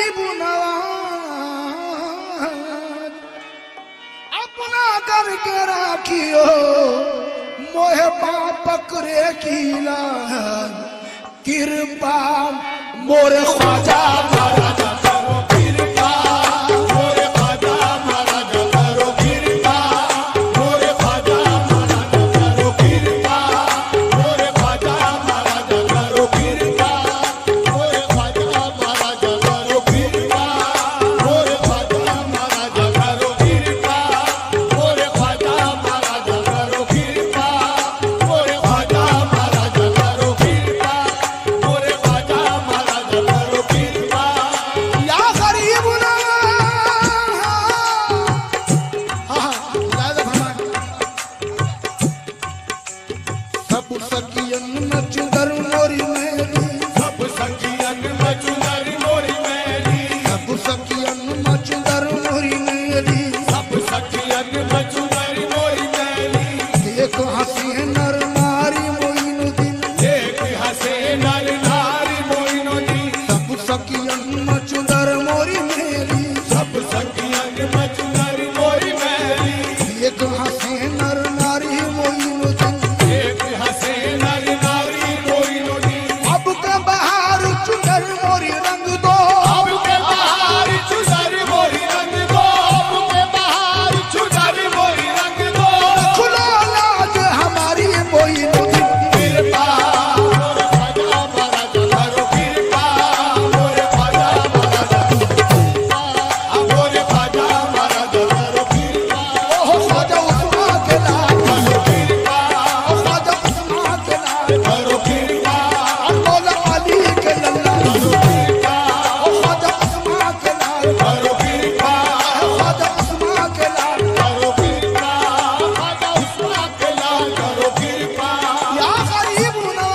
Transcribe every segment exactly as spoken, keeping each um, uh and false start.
गरीब नवाज अपना करके राखियो मोहे पकड़े कीला कृपा मोरे ख्वाजा महाराज करो कृपा मोरे ख्वाजा महाराज करो कृपा मोरे ख्वाजा महाराज करो कृपा मोरे ख्वाजा महाराज करो कृपा मोरे ख्वाजा महाराज करो कृपा मोरे ख्वाजा महाराज करो कृपा मोरे ख्वाजा महाराज करो कृपा मोरे ख्वाजा महाराज करो कृपा मोरे ख्वाजा महाराज करो कृपा या गरीबुना हाँ सब सखियन में चुदर मोरी मेरी सब सखियन में चुदर मोरी मेरी सब सखियन में चुदर मोरी मेरी सब सखियन में चुदर मोरी मेरी एक हंसी नर नारी मोइनुद्दीन एक हंसे नर नारी मोइनुद्दीन सब सखियन में चुदर मोरी मेरी सब सखियन में चुदर मोरी मेरी एक हंसे नर नारी मोइनुद्दीन एक हंसे नर नारी मोइनुद्दीन अब के बहार चुदर मोरी रंग दो अब के बहार चुदर मोरी रंग दो अब के बहार चुदर मोरी रंग दो खुलो लाज हमारी मोइनुद्दीन कृपा मोरे ख्वाजा महाराज करो कृपा मोरे ख्वाजा महाराज कृपा मोरे ख्वाजा महाराज करो कृपा ओहो ख्वाजा उस्मान के लाल करो कृपा ख्वाजा उस्मान के लाल करो कृपा मौला अली के लल्ला करो कृपा ख्वाजा उस्मान के लाल करो कृपा ख्वाजा उस्मान के लाल करो कृपा ख्वाजा उस्मान के लाल करो कृपा या गरीबुना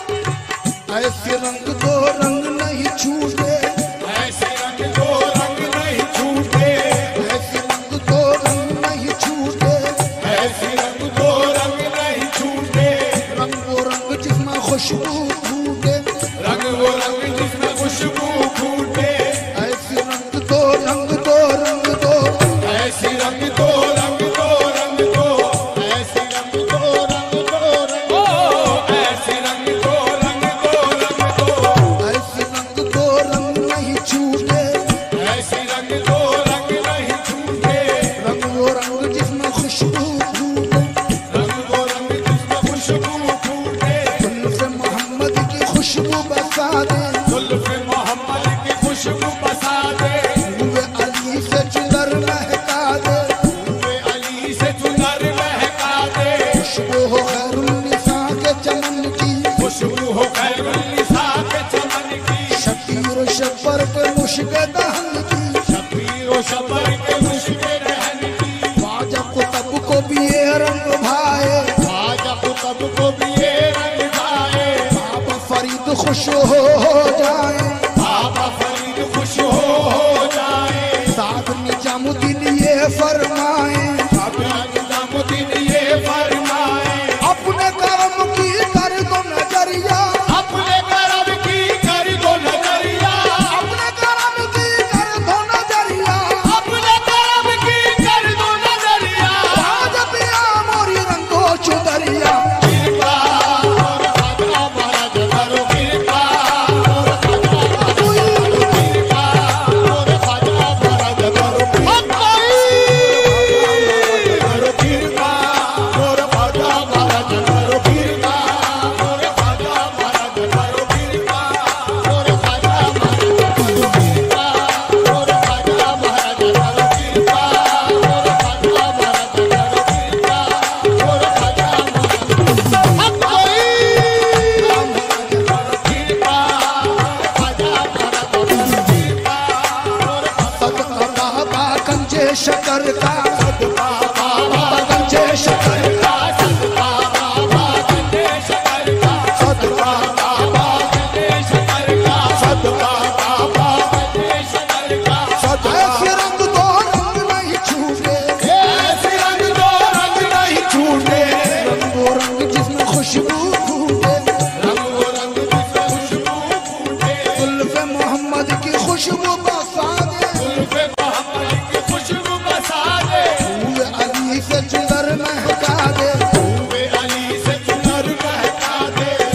ऐसे रंग दो रंग नहीं छूटे ऐसे रंग दो रंग नहीं छूटे ऐसे रंग दो रंग नहीं छूटे ऐसे रंग दो रंग नहीं छूटे रंग वो रंग जिसमें खुशबू फूटे रंग वो रंग जिसमें खुशबू फूटे ऐसे रंग दो रंग दो रंग दो ऐसे रंग दो रंग दो रंग दो ऐसे रंग दो रंग दो रंग दो ऐसे रंग दो रंग दो रंग दो ऐसे रंग दो रंग नहीं छूटे ऐसे रंग दो रंग नहीं छूटे रंग वो रंग जिसमें खुशबू फूटे रंग वो रंग जिसमें खुशबू फूटे जुल्फ़े मोहम्मद की खुशबू बसा दे जुल्फ़े मोहम्मद की खुशबू बसा दे हुए अली से चुनर महका दे हुए अली से चुनर महका दे खुशबू हो खैरुन्निसा के चमन की खुशबू हो खैरुन्निसा के चमन की शबीर और शब्बर के मुश्क दहन की शबीर और शब्बर के मुश्क दहन की ख्वाजा कुतुब को भी ये रंग भाए ख्वाजा कुतुब को भी ये रंग भाए बाबा फरीद खुश हो जाए बाबा फरीद खुश हो जाए साध निजामुद्दीन ये फरमाए साध निजामुद्दीन ये फरमाए अपने कर्म की कर दो नजरिया अपने कर्म की कर दो नजरिया अपने कर्म की कर दो नजरिया अपने कर्म की कर दो नजरिया ख्वाजा पिया मोरी रंगो चुदरिया कृपा मोरे ख्वाजा महाराज करो कृपा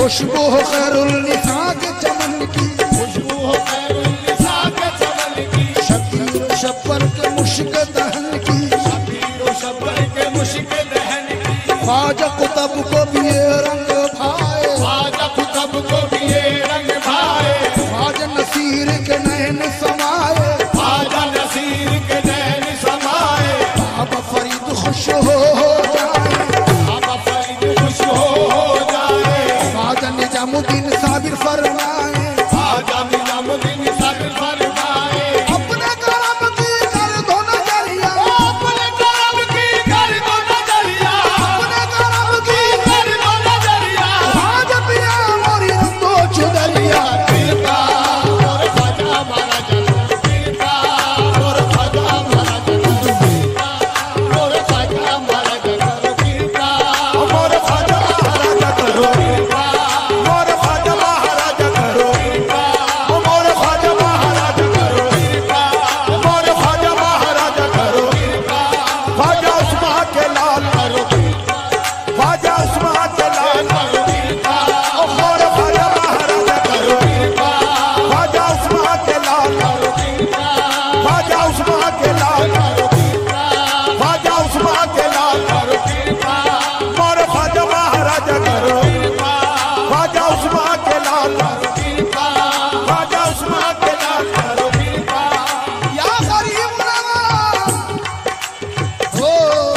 खुशबू हो खैरुल निसा के चमन की, खुशबू हो खैरुल निसा के चमन की, शबीर शब्बर के मुश्क दहन की, शबीर शब्बर के मुश्क दहन की, ख्वाजा कुतब को भी ये रंग भाए, ख्वाजा कुतब को भी ये रंग भाए, ख्वाजा नसीर के नैन समाए, ख्वाजा नसीर के नैन समाए, बाबा फरीद खुश हो जाए, बाबा फरीद खुश हो जाए, ख्वाजा निजामुद्दीन साबिर फरमाए, ख्वाजा निजामुद्दीन साबिर फरमाए, अपने करम की कर दो नजरिया, अपने करम की कर दो नजरिया, अपने करम की कर दो नजरिया, ख्वाजा पिया मोरी रंगो चुदरिया, कृपा और ख्वाजा हमारा जन्म, कृपा और ख्वाजा हमारा जन्म, कृपा और ख्वाजा हमारा जन्म, कृपा मोर ख्वाजा महाराजा करो, कृपा मोर ख्वाजा महाराजा करो, मोर ख्वाजा महाराजा करो, मोर ख्वाजा महाराजा करो, ख्वाजा उस्मा के लाल करो, ख्वाजा उस्मा के लाल करो, ओ मोर ख्वाजा महाराजा करो, ख्वाजा उस्मा के लाल करो, ख्वाजा उस्मा के लाल करो, ख्वाजा उस्मा के लाल करो, मोर ख्वाजा महाराजा करो, ख्वाजा उस्मा के लाल करो, ख्वाजा उस्मा के लाल करो, या गरीब नवाज हो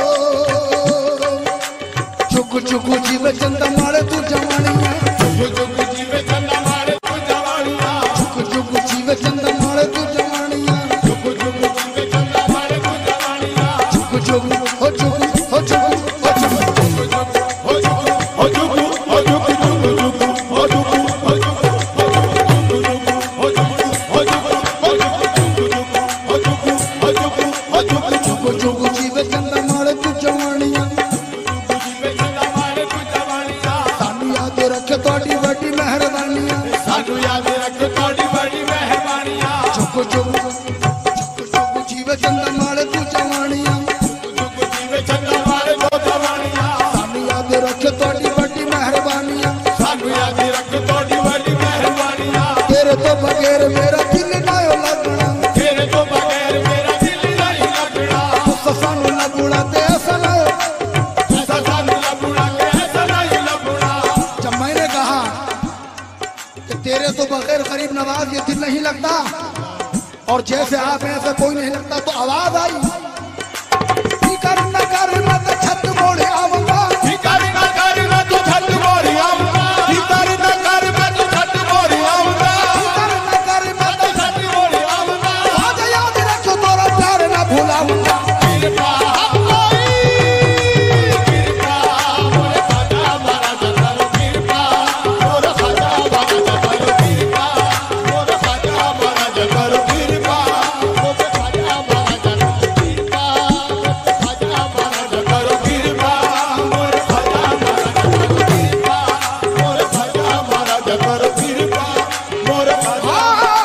चुक चुक जीव चंद मारे तू जवानिया, जुग जुग जीवे चंदा मारे तू जवानिया, चुक चुक जीव चंद मारे तू जवानिया, जुग जुग जीवे चंदा मारे तू जवानिया, चुक चुक हो चुक हो चुक हो चुक हो जुग हो जुग हो जुग जुग जुग हो जुग हो जुग हो जुग हो जुग हो जुग हो जुग हो जुग हो जुग हो जुग चुक चुक जीव चंद मारे तू जवानिया, जीवे चंदा मारे तू जवानिया, सानू याद रखे तोड़ी बड़ी मेहरबानिया, सानू याद रख तोड़ी बड़ी मेहरबानिया, चुक चुक चुक चुक जीव चंद मारे तू जवानिया, जुग जीवे चंदा मारे तू जवानिया, सानू याद रखे तोड़ी बड़ी मेहरबानिया, सानू याद रख तोड़ी बड़ी मेहरबानिया, तेरे तो बगैर मेरा दिल ना लगना, तेरे तो बगैर मेरा दिल नहीं लगना, तू सानू लगुड़ा ते ऐसा ना। ऐसा सानू लगुड़ा के ऐसा नहीं लगुड़ा, जब मैंने कहा कि तेरे तो बगैर गरीब नवाज ये दिल नहीं लगता और जैसे आप हैं ऐसा कोई नहीं लगता, तो आवाज आई फिकर न कर मत छत मोड़े आऊंगा, फिकर न कर मैं तो छत मोरी आऊंगा, फिकर न कर मैं तो छत मोरी आऊंगा, फिकर न कर मत तो छत मोरी आऊंगा, आज याद रखो तोरा प्यार न भुलाऊंगा, कृपा हमारी, कृपा मोरे ख्वाजा हमारा जन्म, कृपा मोरे ख्वाजा हमारा जन्म, कृपा मोरे ख्वाजा हमारा जन्म, कृपा मोरे ख्वाजा हमारा जन्म, कृपा ख्वाजा हमारा जन्म, कृपा मोरे ख्वाजा हमारा जन्म, कृपा मोरे ख्वाजा हमारा जन्म, कृपा मोरे ख्वाजा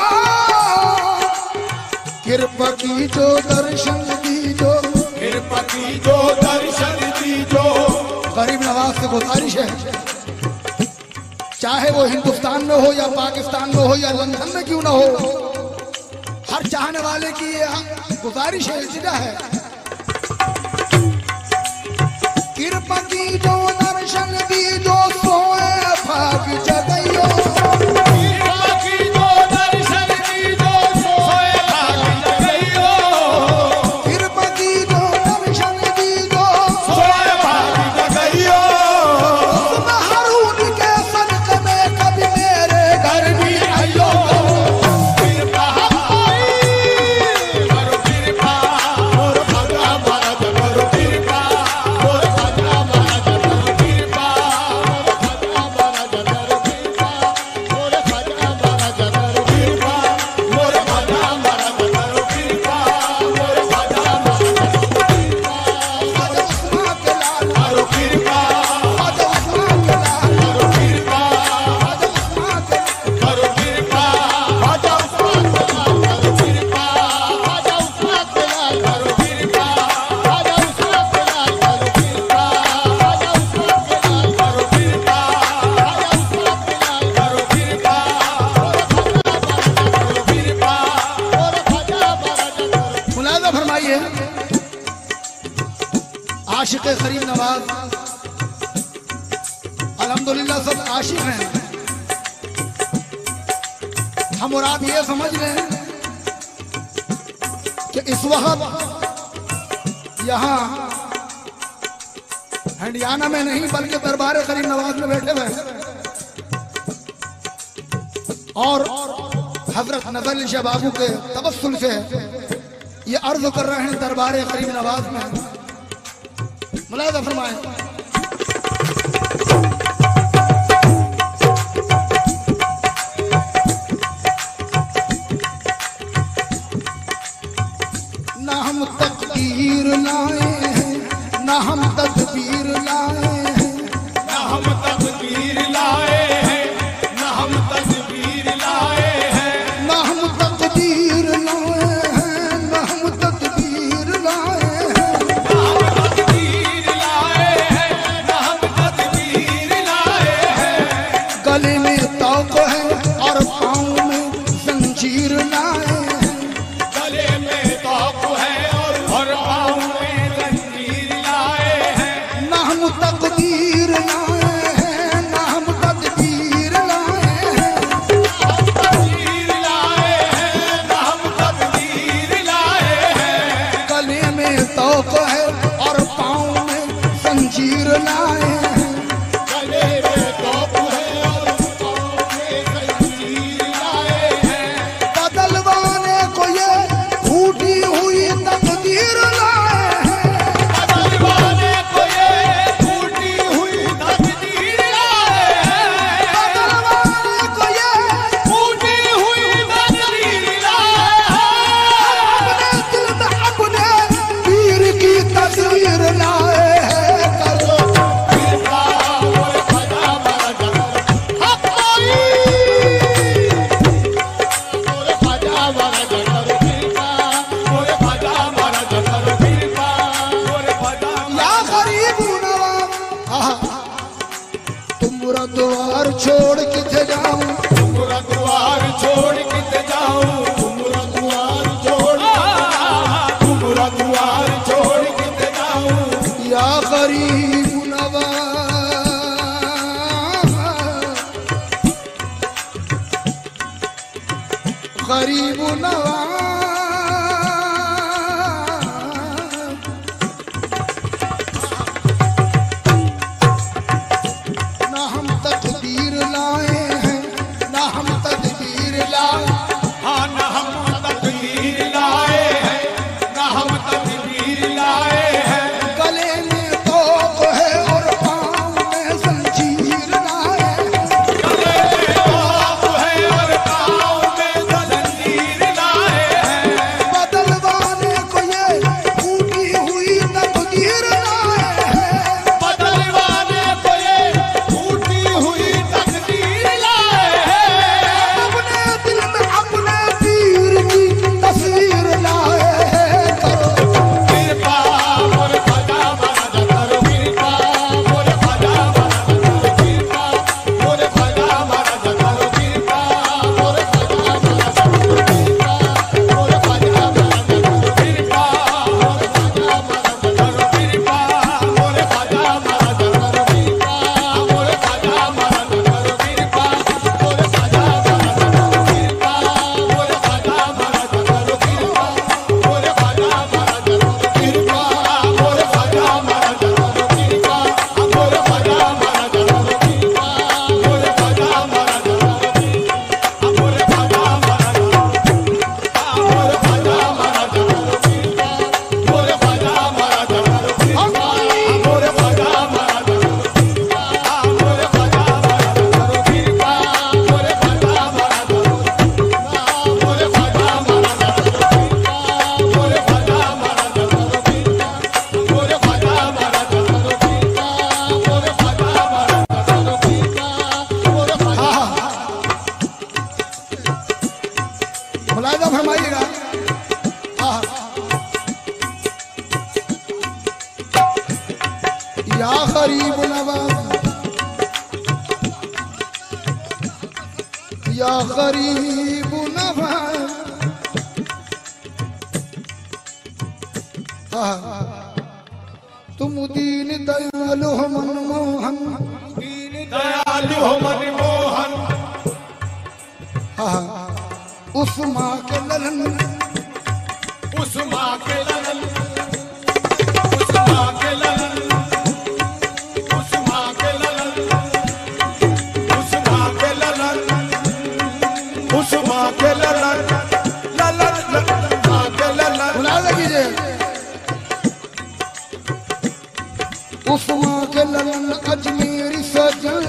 कृपा की जो दर्शन दी जो कृपा की जो दर्शन दी जो, गरीब नवाज से गुजारिश है, चाहे वो हिंदुस्तान में हो या पाकिस्तान में हो या लंदन में क्यों ना हो, हर चाहने वाले की ये गुजारिश है, इल्तिजा है, कृपा की जो दर्शन दी जो सोए भाग जगइयो, कृपा की जो दर्शन दी जो सोए भाग जगइयो, कृपा की जो दर्शन दी जो सोए भाग जगइयो, हारून के सदक़े में कभी मेरे घर भी आइयो, कृपा हमारी करो, कृपा मोर ख्वाजा हमारा जन्म, कृपा मोर ख्वाजा हमारा जन्म, कृपा आशिक करीम नवाज, अल्हम्दुलिल्लाह सब आशिक हैं। हम मुराद ये समझ लें कि इस वक्त यहाँ हंडियाना में नहीं बल्कि दरबार करीम नवाज में बैठे हुए हैं और हजरत नजर शाह बाबू के तबस्सुल से ये अर्ज कर रहे हैं दरबार करीम नवाज में। मुलाहिजा फरमाएं। ना हम तकदीर लाए हैं, ना हम तदबीर लाए हैं, ना हम तकदीर लाए हैं, ना हम तदबीर लाए हैं, ना हम तकदीर लाए हैं, ना हम तदबीर लाए हैं। ना हम तकदीर लाए हैं, ना हम तदबीर लाए हैं। गले में तौक है और पाँव में जंजीर लाए हैं। गले में तौक है और हर पाँव में जंजीर लाए हैं। ना हम तकदीर लाए हैं, ना हम तदबीर लाए हैं। हम तकदीर लाए हैं, ना हम तदबीर लाए हैं। गले में तौक है और पाँव में जंजीर लाए हैं। गले में तौक है और पाँव में जंजीर लाए हैं। बदलवाने को ये फूटी हुई तकदीर लाए हैं। बदलवाने को ये टूटी हुई तकदीर लाए हैं। बदलवाने को ये टूटी हुई तकदीर लाए हैं। अपने दिल में अपने पीर की तस्वीर लाए हैं। करो फिरका और खजा मरद हक कोई और खजा मरद करो फिरका और खजा मरद करो फिरका और खजा या गरीब नवाब, आहा, तुम बुरा द्वार छोड़ किथे जाऊं, तुमरा द्वार छोड़ के जाऊं, तुमरा द्वार छोड़ तुमरा द्वार छोड़ के जाऊं। या गरीब नवाब, गरीब नवाब। ना हम तकदीर लाए हैं, ना हम तदबीर लाए। हाँ न हम तकदीर लाए हैं, न हम तकदीर लाए हैं। गले में तौक है और पाँव में जंजीर लाए हैं। गले में तौक है और पाँव में जंजीर लाए हैं। बदलवाने को ये फूटी हुई तकदीर लाए हैं। बदलवाने को ये टूटी हुई तकदीर लाए हैं। अपने दिल में अपने पीर की तस्वीर लाए हैं। करो फिरका और खजा मरद करो फिरका और खजा मरद करो फिरका और खजा मरद करो फिरका और खजा मरद करो फिरका और खजा मरद करो फिरका और खजा मरद करो फिरका और खजा मरद करो फिरका और खजा मरद करो फिरका और खजा मरद करो फिरका और खजा मरद करो फिरका और खजा मरद करो फिरका और खजा मरद करो फिरका और खजा मरद करो फिरका और खजा मरद करो फिरका और खजा मरद और खजा मरद करो फिरका और खजा मरद करो फिरका और खजा मरद करो फिरका और खजा मरद करो फिरका और खजा मरद करो और खजा मरद करो फिरका और खजा मरद करो फिरका और खजा मरद करो फिरका और खजा मरद करो फिरका और खजा मुलाहिजा फरमाइएगा। आहा, या गरीब नवाब, या गरीब नवाब। आहा, तुम तुम दीन दयालु हो मनमोहन, दीन दयालु हो मनमोहन। हाँ उस माँ के ललन, उस माँ के ललन, उस माँ के ललन, उस माँ के ललन, उस माँ के ललन, उस माँ के ललन, ललन ललन माँ के ललन। बुला लीजिए। उस माँ के ललन अजमेरी सजन,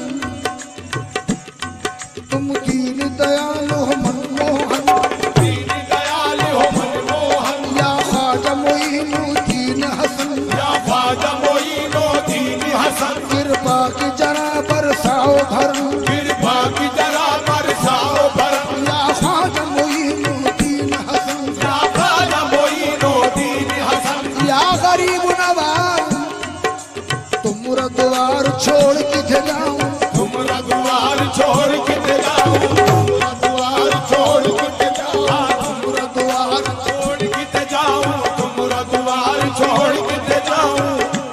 तुम दीन दयालु हो मनमोहन, दीन दयालु हो मनमोहन। या ख्वाजा मोइनुद्दीन हसन, या ख्वाजा मोइनुद्दीन हसन। कृपा की जरा बरसाओ भरम, कृपा की जरा बरसाओ भरम। या ख्वाजा मोइनुद्दीन हसन, या ख्वाजा मोइनुद्दीन हसन। या गरीब नवाज तुमरा द्वार छोड़ किथे जाऊं, तुमरा द्वार छोड़ किथे जाऊं, तुमरा द्वार छोड़ किथे जाऊं, तुमरा द्वार छोड़ किथे जाऊं, तुमरा द्वार छोड़ किथे जाऊं,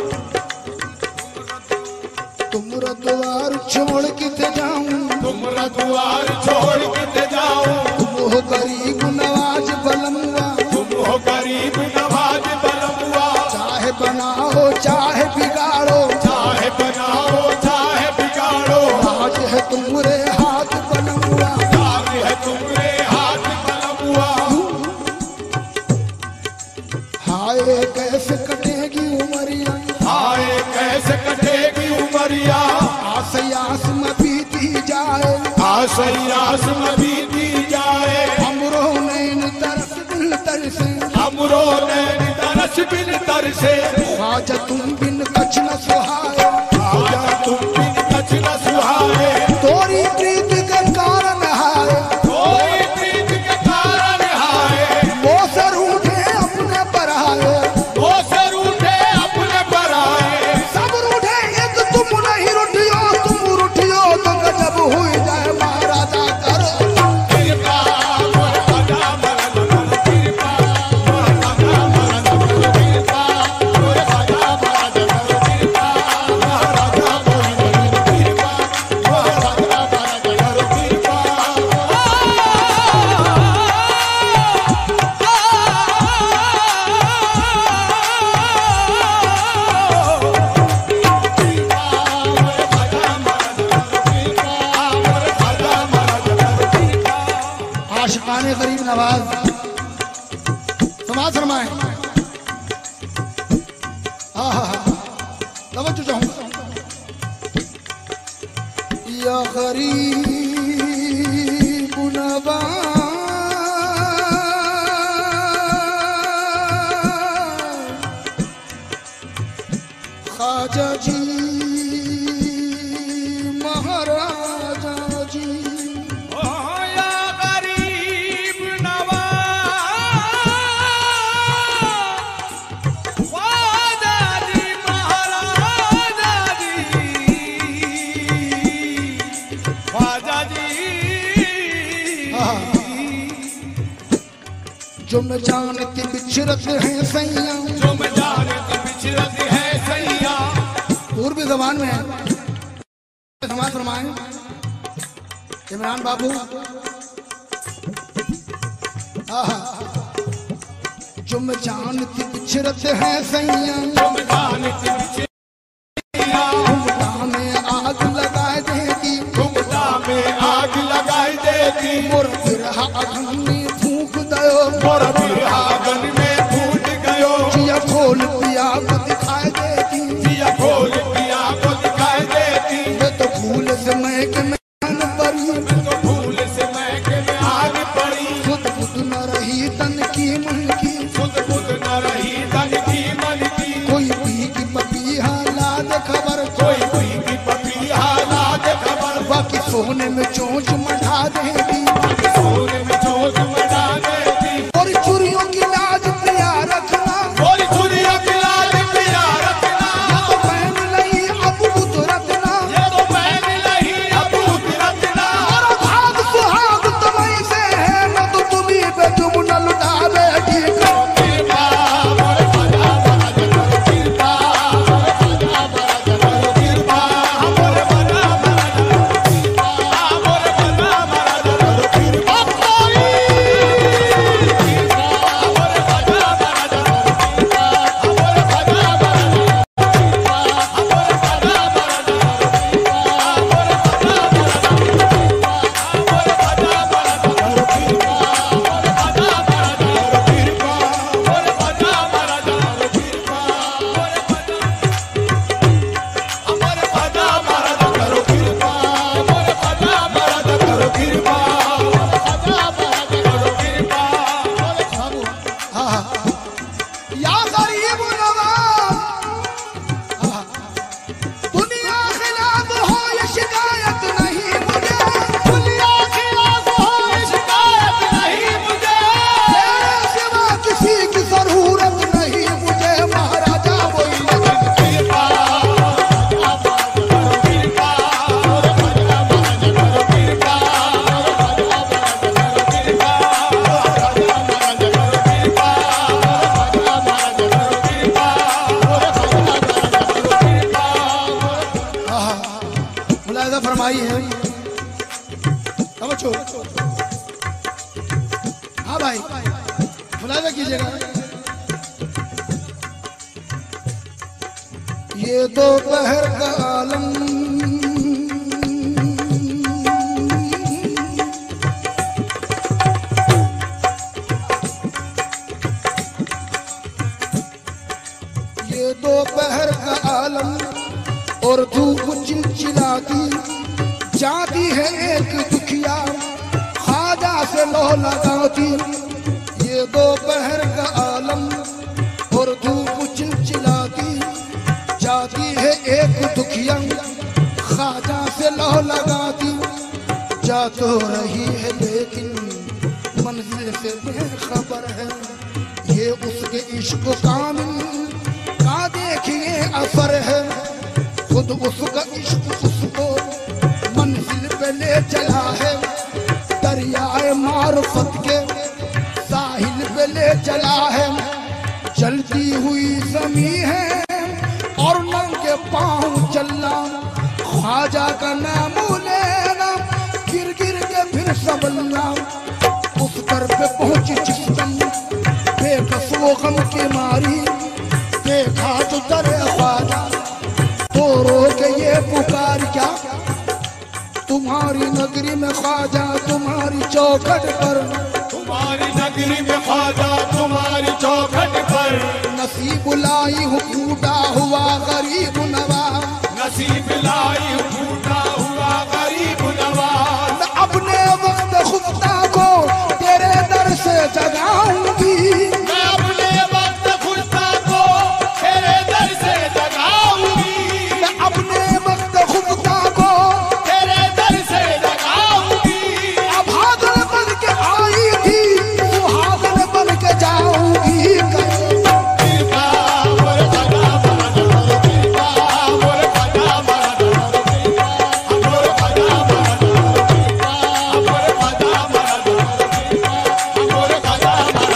तुमरा द्वार छोड़ किथे जाऊं, तुमरा द्वार छोड़ किथे जाऊं। तुम हो गरीब नवाज बलमुआ, तुम हो गरीब नवाज बलमुआ। चाहे बनाओ चाहे बिगाड़ो, चाहे बनाओ चाहे बिगाड़ो, राज है तुमरे हाथ बलमुआ। राज है तुमरे हाथ बलमुआ। हाय कैसे कटेगी उमरिया, हाय कैसे कटेगी उमरिया। आस आस में बीती जाए, आस आस में बीती जाए। हमरो नैन तरस दिल तरसे, हमरो नैन तरस बिन तरसे। ख्वाजा तुम बिन कछ न सुहाए, ख्वाजा तुम बिन कछ न सुहाए। तोरी प्रीत के कारण हाय, कोई प्रीत के कारण हाय। वो सर उठे अपने पर आए, वो सर उठे अपने पर आए। सब रूठे एक तुम नहीं रूठियो, तुम रूठियो तो गजब हुई जाए महाराजा करो कृपा मोर ख्वाजा मरद कर कृपा, मोर ख्वाजा मरद कर कृपा, मोर ख्वाजा मरद कर कृपा, महाराजा मोर कृपा, मोर ख्वाजा मरद कर कृपा। आशिकाने गरीब नवाज समाज फरमाए। तवज्जो चाहूं, या गरीब नवाज ख्वाजा जी महाराजा जी, ओ या गरीब नवाज ख्वाजा जी महाराजा जी, ख्वाजा जी। जो मैं जानती बिछड़त है सैया, जो मैं जानती बिछड़त है सैया। पूर्वी जबान में है समाज फरमाए। इमरान बाबू आहा, जो मैं जानती बिछड़त है सैया, जो मैं जानती बिछड़िया। घुमटा में आग लगाए देगी, घुमटा में आग लगाई देगी। मोर बिरहा अघन में फूंक दयो, मोर बिरहा गन में फूट गयो। जिया खोल पिया को दिखाई देगी, जिया खोल पिया को दिखाई देती। मैं तो फूल से महक में आन पड़ी, तो फूल से महक में आग पड़ी। खुद खुद न रही तन की मन की, खुद खुद न रही तन की मन की। कोई पी की पपीहा लाद खबर, कोई कोई की पपीहा लाद खबर। बाकी सोने में चोंच मढ़ा देगी, सोने में चोट मचा देती। और चूड़ियों की लाज पिया रखना, और चुरिया की लाज पिया रखना। ये तो पहन नहीं अब बुत रखना, ये तो पहन नहीं अब रखना। और भाग सुहाग तुम्हीं से है, न तो तुम्हीं पे तुम न लुटा बैठी। कृपा मोर ख्वाजा मरद कर कृपा, फरमाई है। समझो हाँ भाई मुलाजा कीजिएगा। ये दोपहर का आलम ये दोपहर का आलम और धूप चिलचिलाती जाती है एक दुखिया ख्वाजा से लो लगाती। ये दोपहर का आलम और धूप चिलचिलाती जाती है एक दुखिया ख्वाजा से लो लगाती। जा तो रही है लेकिन मंजिल से बेखबर है। ये उसके इश्क कामिल का देखिए असर है। खुद उसका इश्क उसको मंजिल पे ले चला है। दरियाए मार्फत के साहिल पे ले चला है। चलती हुई ज़मीं है और नंगे पाँव चलना ख्वाजा का नाम लेना गिर गिर के फिर संभलना। उस दर पे पहुंची जिस दम बेकस वो गम की मारी देखा तो दरे ख्वाजा तो रो के ये पुकार क्या तुम्हारी नगरी में ख्वाजा तुम्हारी चौखट पर। तुम्हारी नगरी में ख्वाजा तुम्हारी चौखट पर। नसीब लाई हूँ टूटा हुआ गरीब नवाज। नसीब लाई हूँ टूटा हुआ गरीब नवाज। अपने वक्त खुदा को तेरे दर से जगाऊंगी। मैं अपने वक्त खुदा को तेरे दर से जगाऊंगी। मैं अपने वक्त खुदा को तेरे दर से जगाऊंगी। अब हादर बन के आई थी वो हादर बन के जाऊंगी। कृपा मोर ख्वाजा मोर कृपा मोर ख्वाजा मोर कृपा मोर ख्वाजा मोर कृपा मोर ख्वाजा मोर कृपा मोर ख्वाजा मोर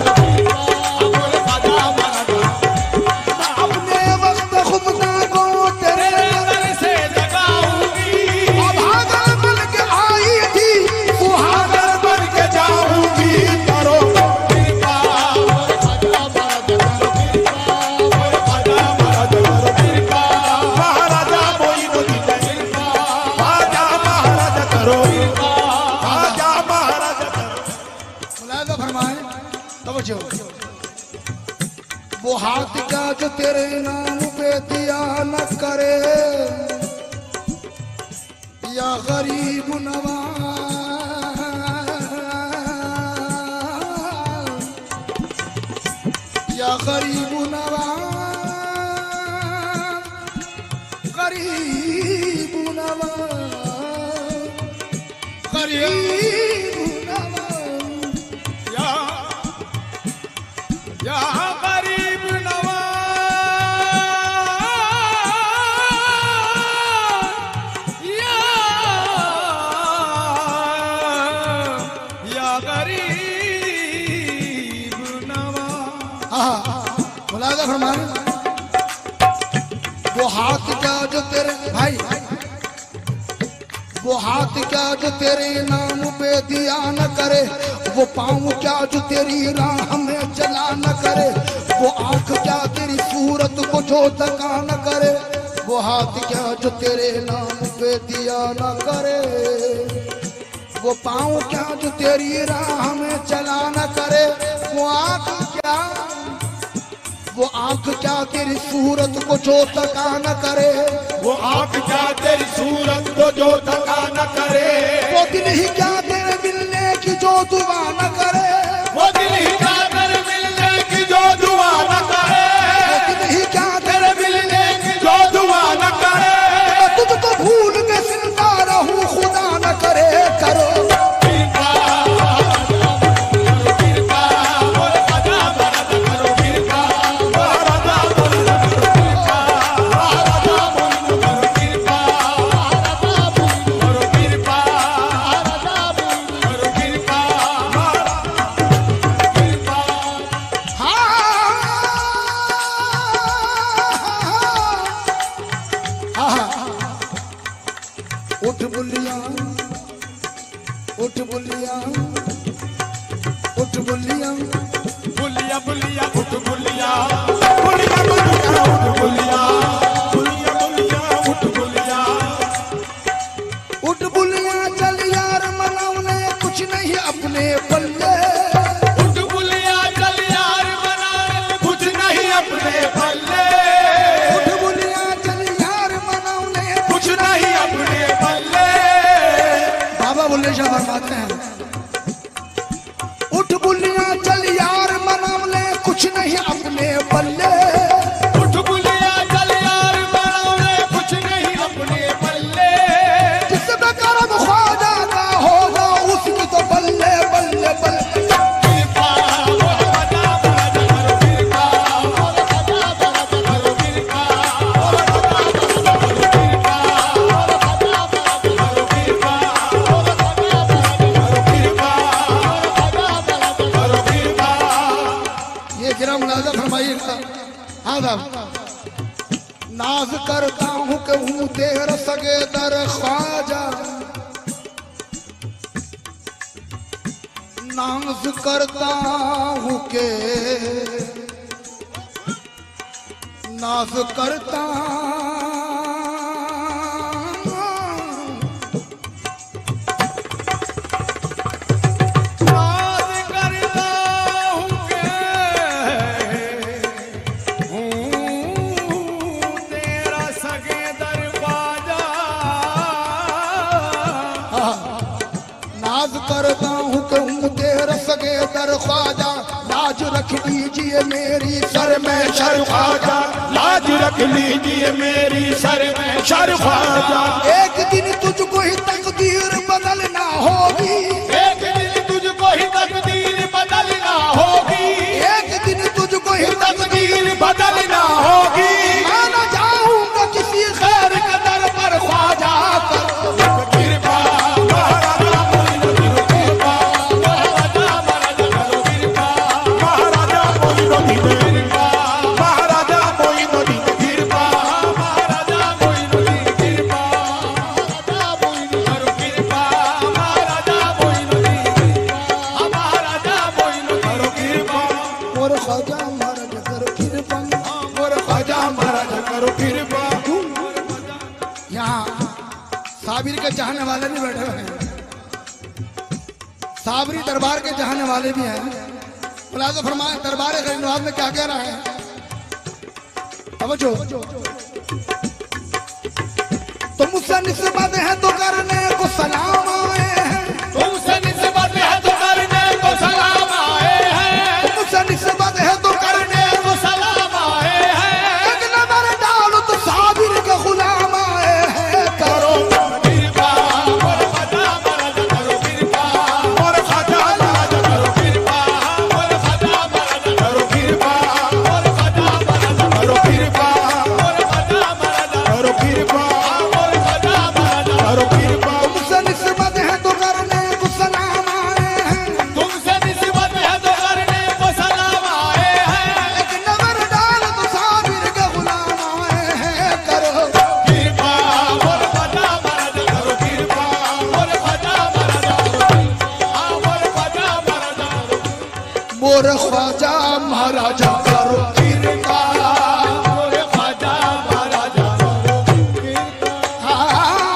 ख्वाजा मोर अपने वक्त खुदा को तेरे दर से जगाऊंगी। अब हादर बन के आई थी वो हादर बन के जाऊंगी। करो कृपा मोर ख्वाजा मोर कृपा मोर ख्वाजा मोर कृपा महाराजा मोइनुद्दीन कृपा ख्वाजा महाराजा करो ख्वाजा महाराजा करो। मुलाज़ा फरमाए तवज्जो। वो हाथ का जो तेरे नाम पे दिया न करे या गरीब नवाज या गरीब नवाज गरीब नवाज गरीब नवाज या या गरीब नवाज या या गरीब नवाज। हाँ मुलाज़ा फरमाए। वो हाथ का जो तेरे भाई वो हाथ क्या जो तेरे नाम पे दिया न करे। वो पाँव क्या जो तेरी राह में चला न करे। वो आँख क्या तेरी सूरत को जो तका न करे। वो हाथ क्या जो तेरे नाम पे दिया न करे। वो पाँव क्या जो तेरी राह में चला न करे। वो आँख क्या वो आँख क्या तेरी सूरत को जो तका न करे। वो आँख क्या तेरी सूरत को जो तका न करे। वो दिल ही क्या तेरे मिलने की जो दुआ न करे। वो दिल ही क्या तेरे मिलने की जो दुआ न करे। वो दिल ही क्या तेरे मिलने की जो दुआ न करे। मैं तुझको भूल के जिंदा रहूं खुदा न करे। करो कृपा कृपा मोर ख्वाजा मदद करो। कृपा महाराजा मोर कृपा महाराजा मोर कृपा महाराजा मोर कृपा महाराजा मोर कृपा उठ बुलिया उठ बुलिया उठ बुलिया बुलिया बुलिया उठ बुलिया बुलिया बुलिया उठ बुलिया बुलिया बुलिया उठ बुलिया उठ बुलिया चल यार मनावने कुछ नहीं अपने पल्ले उठ बुलिया चल यार मनावने कुछ नहीं अपने पल्ले उठ बुलिया चल यार मनावने कुछ नहीं अपने पल्ले बाबा बुल्ले शाह फरमाते हैं उठ बुलिया चल यार मनावने कुछ नहीं अपने पल्ले उठ बुलिया चल यार मनावने कुछ नहीं अपने पल्ले जिस बेकरम ख्वाजा का होगा उसकी तो बल्ले बल्ले बल्ले कृपा वो बजा बजा करो कृपा वो बजा बजा करो कृपा वो बजा बजा करो कृपा वो बजा बजा करो कृपा वो बजा बजा करो कृपा वो बजा बजा करो कृपा ये गिरा मुलाजा फरमाइएगा। हाँ साहब नाज करता हूँ कि हूँ तेर सगे दर ख्वाजा नाज करता हूँ के नाज करता नाज करता हूँ के हूँ तेरा सगे दरवाजा नाज करता हूँ कि हूँ तेर सगे दर ख्वाजा लाज रख लीजिए मेरी सर में शर ख्वाजा लाज रख लीजिए मेरी सर में शर ख्वाजा एक दिन तुझको ही तकदीर बदलना होगी एक दिन तुझको ही तकदीर बदलना होगी एक दिन तुझको ही तकदीर बदलना होगी मैं न जाऊंगा किसी खैर के दर पर ख्वाजा करो कृपा महाराजा मोइनुद्दीन कृपा महाराजा महाराजा करो कृपा महाराजा मोइनुद्दीन कृपा महाराजा मोइनुद्दीन कृपा महाराजा मोइनुद्दीन कृपा महाराजा मोइनुद्दीन करो कृपा महाराजा मोइनुद्दीन कृपा महाराजा मोइनुद्दीन करो कृपा और ख्वाजा महाराज करो कृपा और ख्वाजा महाराजा करो कृपा यहाँ साबिर के चाहने वाले भी बैठे हुए हैं साबरी दरबार के चाहने वाले भी हैं। मुलाज़ा फरमाए दरबार गरीब में क्या कह रहा है समझो तो मुझसे निस्बत है तो करने को सलाम आए हैं तुमसे निस्बत है तो करने को सलाम आए हैं मुझसे निस्बत है तो करने को सलाम आए हैं एक नजर डालो तो साबिर के गुलाम आए हैं करो कृपा और ख्वाजा महाराजा करो कृपा और ख्वाजा महाराजा करो कृपा और ख्वाजा महाराजा करो कृपा और ख्वाजा महाराजा करो कृपा और ख्वाजा महाराजा करो कृपा और ख्वाजा महाराजा करो कृपा मुझसे निस्बत है तो करने को सलाम आए हैं तुमसे निस्बत है तो करने को सलाम आए हैं एक नजर डालो तो साबिर के गुलाम आए हैं करो कृपा और ख्वाजा महाराजा करो कृपा और ख्वाजा महाराजा करो कृपा और ख्वाजा महाराजा करो मोर ख्वाजा महाराजा करो कृपा और ख्वाजा महाराजा करो कृपा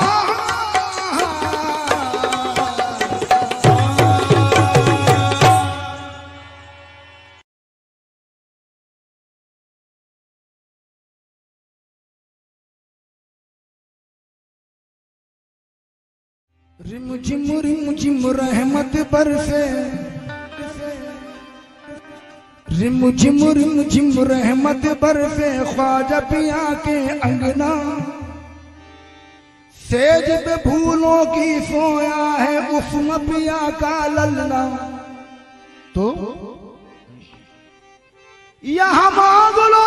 रिम झिम रिम झिम रहमत बरसे रिम झिम रिम झिम रहमत बरसे ख्वाजा पिया के अंगना सेज पे फूलों की सोया है उसम पिया का ललना तो यहाँ मांग लो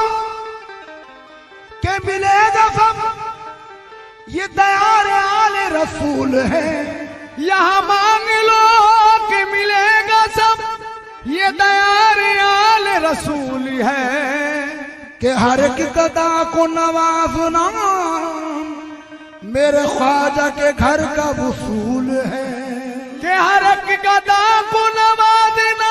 के मिलेगा सब ये दयार आले रसूल है यहाँ मांग लो कि मिलेगा सब ये दयार आले रसूल है कि हर एक कदा को नवाजना मेरे ख्वाजा के घर का वसूल है के हर एक गदा को नवाजना,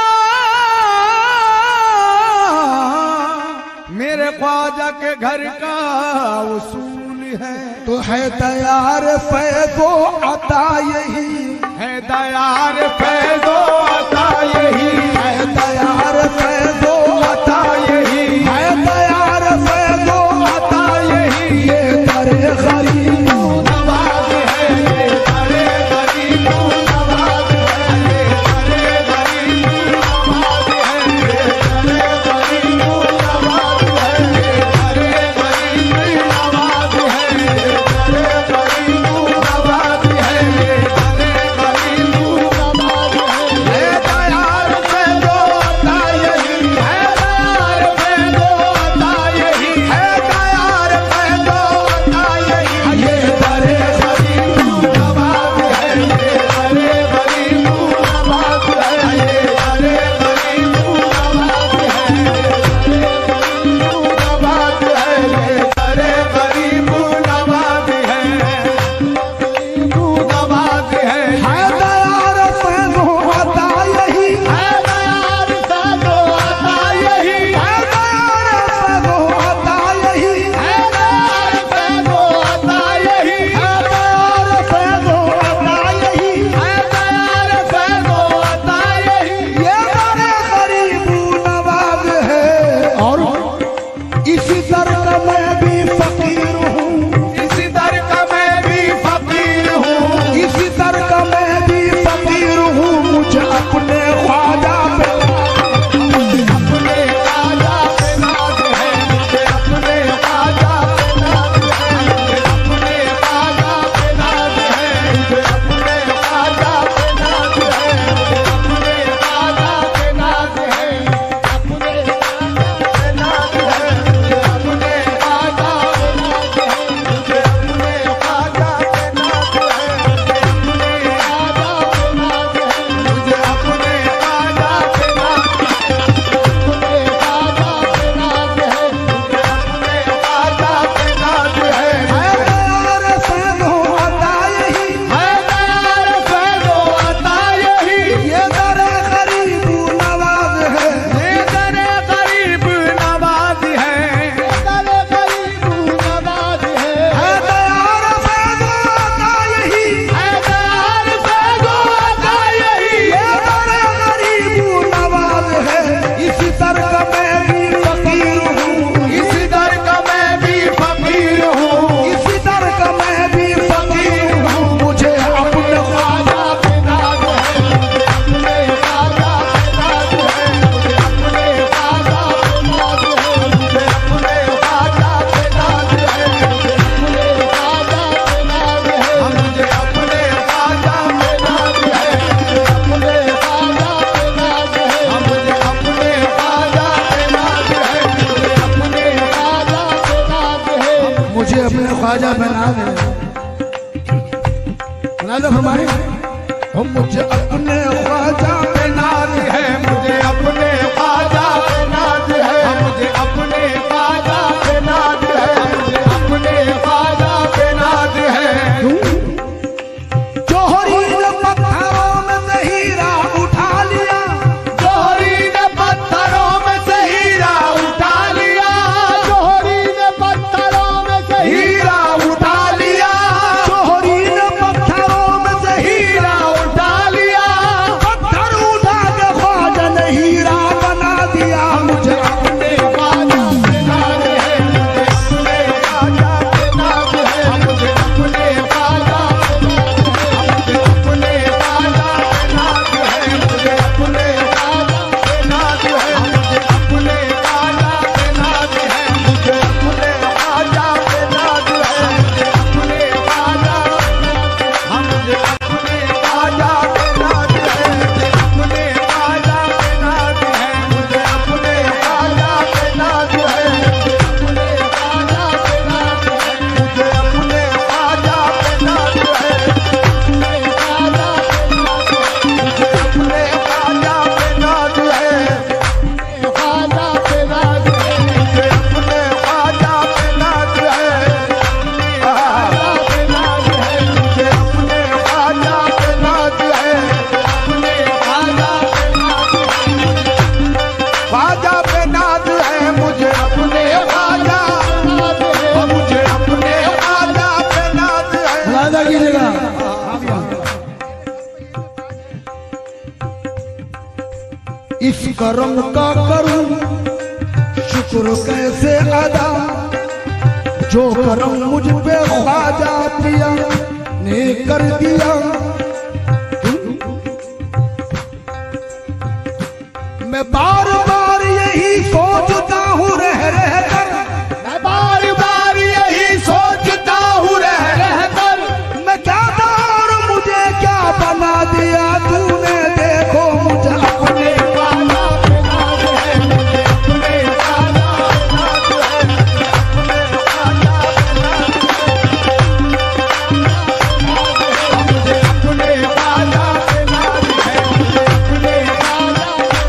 मेरे ख्वाजा के घर का वसूल है। तो है तैयार फैज़ो अता यही, है तैयार फैज़ो अता यही, है तैयार फैज़ो अता यही, है तैयार फैज़ो अता यही। ये दरे गरीब नवाज है, ये दरे गरीब नवाज है, ये दरे गरीब नवाज है, ये दरे गरीब नवाज है, ये दरे गरीब नवाज है, ये दरे गरीब नवाज है, ये दरे गरीब नवाज है। है तैयार फैज़ो अता यही, है तैयार फैज़ो अता यही, है तैयार फैज़ो अता यही। ये दरे गरीब नवाज है, ये दरे गरीब नवाज है, ये दरे गरीब नवाज है, ये नवाज है, ये दरे गरीब नवाज है, नवाज है। है तैयार फैज़ो अता यही, है तैयार फैज़ो अता यही, है तैयार फैज़ो अता यही, है तैयार फैज़ो अता यही, है तैयार फैज़ो अता यही। है तैयार फैज़ो अता यही। ये दरे गरीब नवाज है और इसी दर का मैं भी फकीर हूँ, इसी दर का मैं भी फकीर हूँ, इसी दर का मैं भी फकीर हूँ। मुझे अपने ख्वाजा पे अपने ख्वाजा पे नाज है, मुझे अपने ख्वाजा पे नाज है, मुझे अपने ख्वाजा पे नाज है, मुझे अपने ख्वाजा पे नाज है, मुझे अपने ख्वाजा पे नाज है, अपने ख्वाजा पे नाज है, मुझे अपने ख्वाजा पे नाज है, मुझे अपने ख्वाजा पे नाज है, मुझे अपने ख्वाजा पे नाज है, मुझे अपने ख्वाजा पे नाज है, अपने ख्वाजा पे नाज है, मुझे अपने ख्वाजा पे नाज है। है तैयार फैज़ो अता यही, है तैयार फैज़ो अता यही, ये दरे गरीब नवाज है। ये दरे गरीब नवाज है, दरे गरीब नवाज है। है तैयार फैज़ो अता यही, है तैयार फैज़ो अता यही, ये दरे गरीब नवाज है। इसी दर का मैं भी फकीर हूँ, इसी दर का मैं भी फकीर हूँ, इसी दर का मैं भी फकीर हूँ। मुझे अपने ख्वाजा ख्वाजा पे नाज है, मुझे अपने ख्वाजा पे नाज है, मुझे अपने ख्वाजा पे नाज है, मुझे अपने ख्वाजा पे नाज है, मुझे अपने ख्वाजा पे नाज है, मुझे अपने ख्वाजा पे नाज है, मुझे अपने ख्वाजा पे नाज है, मुझे अपने ख्वाजा पे नाज है, मुझे अपने ख्वाजा पे नाज है। मुझे अपने ख्वाजा बना दे, बना दो हमारे हम। मुझे अपने ख्वाजा पे नाज है, मुझे अपने ख्वाजा पे नाज है, मुझे अपने ख्वाजा पे नाज है, मुझे अपने ख्वाजा पे नाज है। जोहरी ने पत्थरों में से हीरा उठा लिया, जोहरी ने पत्थरों में से हीरा उठा लिया, जोहरी ने पत्थरों में से हीरा उठा लिया, जोहरी ने पत्थरों में से हीरा हीरा उठा लिया, पत्थर उठा के ख्वाजा ने हीरा करम का करूं शुक्र कैसे अदा, जो करम मुझ पे ख्वाजा पिया ने कर दिया। मैं बार बार यही सोचता हूँ रह रह कर, मैं बार बार यही सोचता हूँ रह रह कर, मैं क्या था और मुझे क्या बना दिया तूने। देखो मुझे अपने वाला पे नाज है, मुझे अपने वाला पे नाज है, मुझे अपने वाला पे नाज है, मुझे अपने वाला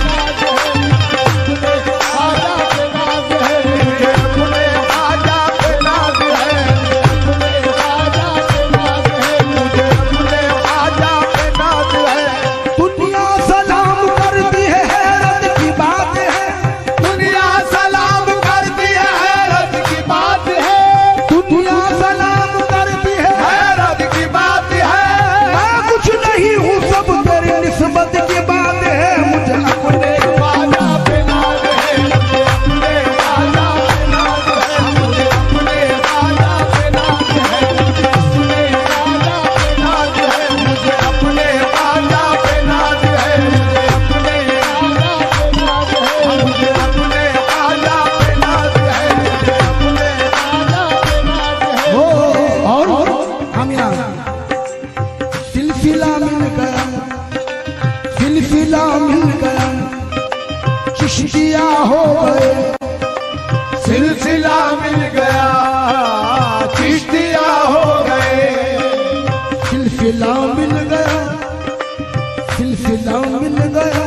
चिश्तिया हो गए, सिलसिला मिल गया, चिश्तिया हो गए, सिलसिला मिल गया, सिलसिला मिल गया,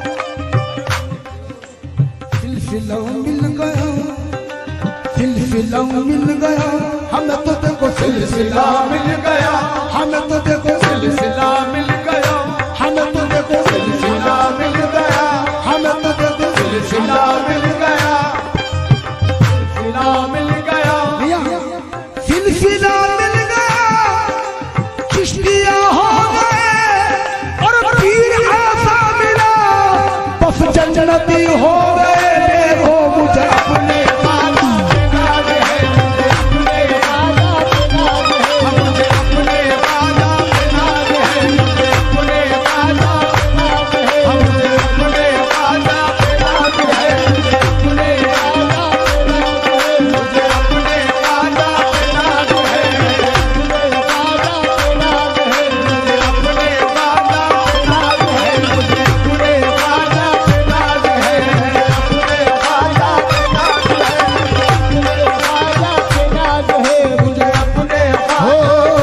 सिलसिला मिल गया, सिलसिला मिल गया। हमें तो देखो सिलसिला मिल गया, हमें तो देखो सिलसिला मिल गया, हमें तो देखो सिलसिला मिल गया, हमें तो देखो सिलसिला मिल गया, सिलसिला मिल गया, सिलसिला मिल गया, चिश्तिया हो गए और पीर ऐसा मिला बस जन्नती हो गए। देखो मुझे अपने वाला पे नाज है, मुझे अपने वाला पे नाज है, मुझे अपने वाला पे नाज है, मुझे अपने वाला पे नाज है, मुझे अपने वाला पे नाज है, मुझे अपने वाला पे नाज है, मुझे अपने वाला पे नाज है, मुझे वाला पे नाज है, मुझे अपने वाला पे नाज है, मुझे अपने वाला पे नाज है, अपने वाला पे नाज है, अपने वाला पे नाज है, मुझे अपने हो।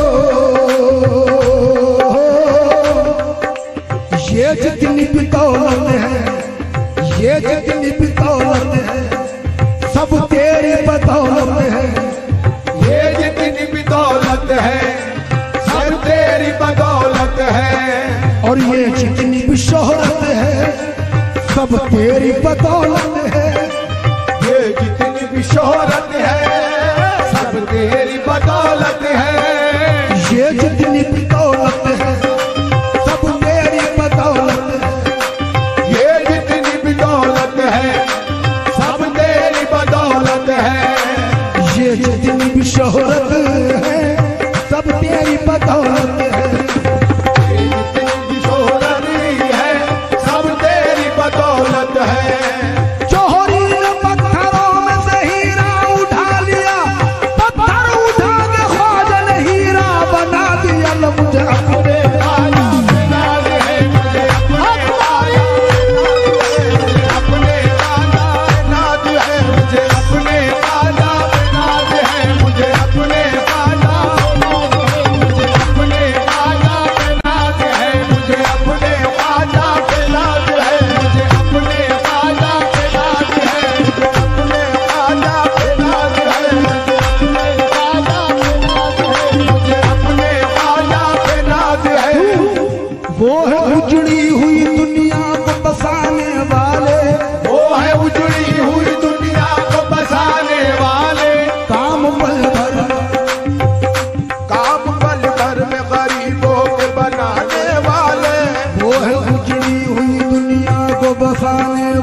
ये जितनी भी दौलत है, ये जितनी भी दौलत है, सब तेरी बदौलत है। ये जितनी भी दौलत है, सब तेरी बदौलत है, और ये जितनी भी शोहरत है, सब तेरी बदौलत है। ये जितनी भी शोहरत है, सब तेरी बदौलत है, ये जितनी भी दौलत है, सब तेरी बदौलत है। ये जितनी भी दौलत है, सब तेरी बदौलत है, ये जितनी भी शोहरत है, सब तेरी बदौलत है। ये जितनी भी शोहरत है, सब तेरी बदौलत है। जोहरी ने पत्थरों में से हीरा उठा लिया, पत्थर उठा के ख्वाजा ने हीरा बना दिया। लो मुझे अपने वाला पे नाज है, मुझे अपने वाला अपने वाला पे नाज है, मुझे अपने वाला पे नाज है, मुझे अपने वाला मुझे अपने वाला पे नाज है, मुझे अपने वाला पे नाज है, मुझे अपने वाला पे नाज है, मुझे अपने वाला पे नाज है, मुझे अपने वाला पे नाज है, मुझे अपने वाला पे नाज है। वो है उजड़ी हुई दुनिया को बसाने वाले, वो है उजड़ी हुई दुनिया को बसाने वाले, काम पल भर काम पल भर में गरीबों के बनाने वाले, वो है उजड़ी हुई दुनिया को बसाने